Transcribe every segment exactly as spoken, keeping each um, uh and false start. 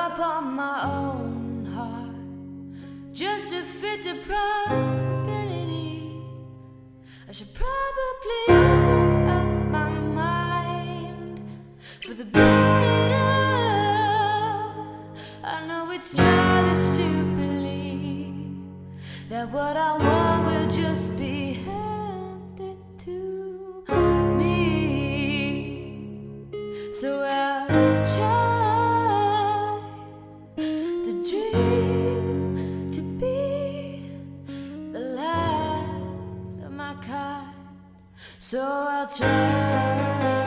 up on my own heart just to fit the probability. I should probably open up my mind for the better. I know it's childish to believe that what I want will just be handed to me. So I'll try the dream to be the last of my kind. So I'll try.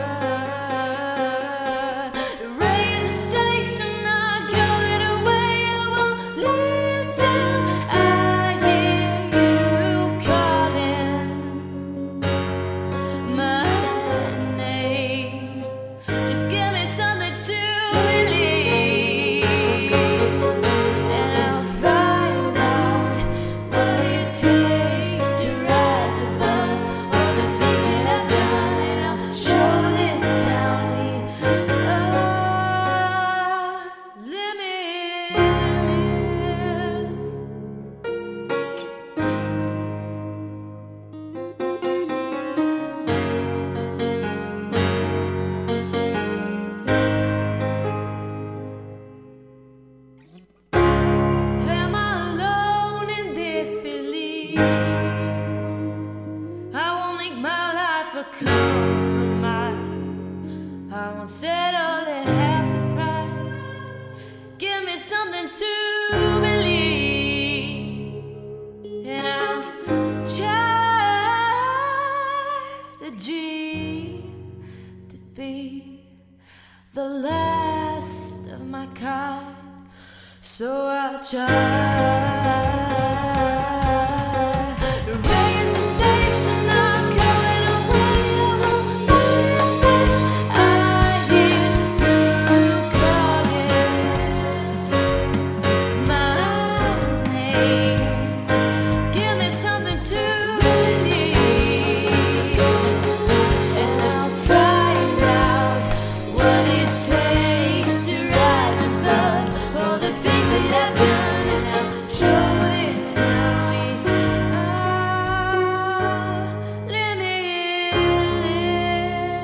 Compromise. I won't settle at half the price. Give me something to believe, and I'll try to dream to be the last of my kind. So I'll try.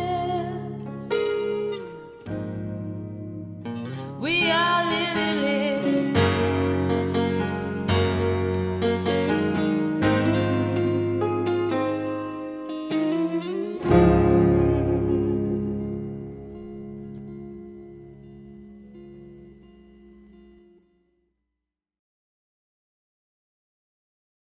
We are limitless.